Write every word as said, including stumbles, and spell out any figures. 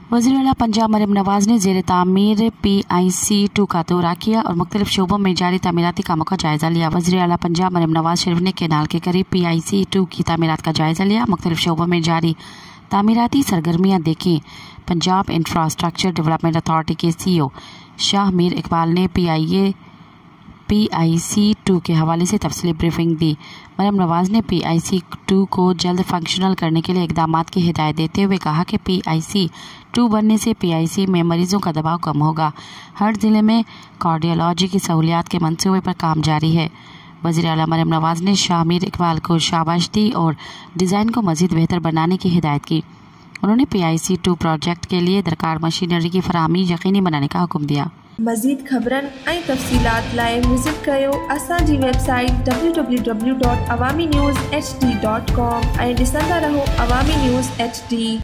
वज़ीर-ए-आला पंजाब मरियम नवाज ने ज़ेर तामीर पी आई सी टू का दौरा किया और मुख्तलिफ शोबों में जारी तामीराती कामों का जायजा लिया। वज़ीर-ए-आला पंजाब मरियम नवाज शरीफ ने केनाल के करीब पी आई सी टू की तामीरात का जायजा लिया। मुख्तलिफ शोबों में जारी तामीराती सरगर्मियाँ देखी। पंजाब इंफ्रास्ट्रक्चर डेवलपमेंट अथॉरिटी के सी ओ शाह मीर इकबाल ने P I A P I C two के हवाले से तफसीली ब्रीफिंग दी। मरियम नवाज ने पी आई सी टू को जल्द फंक्शनल करने के लिए इकदाम की हिदायत देते हुए कहा कि पी आई सी टू बनने से पी आई सी में मरीजों का दबाव कम होगा। हर ज़िले में कार्डियोलॉजी की सहूलियात के मंसूबे पर काम जारी है। वज़ीर-ए-आला मरियम नवाज ने शाह मीर इकबाल को शाबाश दी और डिज़ाइन को मज़ीद बेहतर बनाने की हिदायत की। उन्होंने P I C two project के लिए दरकार मशीनरी की फराहमी यकीनी बनाने का हुक्म दिया। मज़ीद ख़बरन ऐं तफ़सीलात लाइ विज़िट कयो असांजी website W W W dot Awami news H D dot com ऐं ॾिसंदा रहो अवामी न्यूज़ एच डी।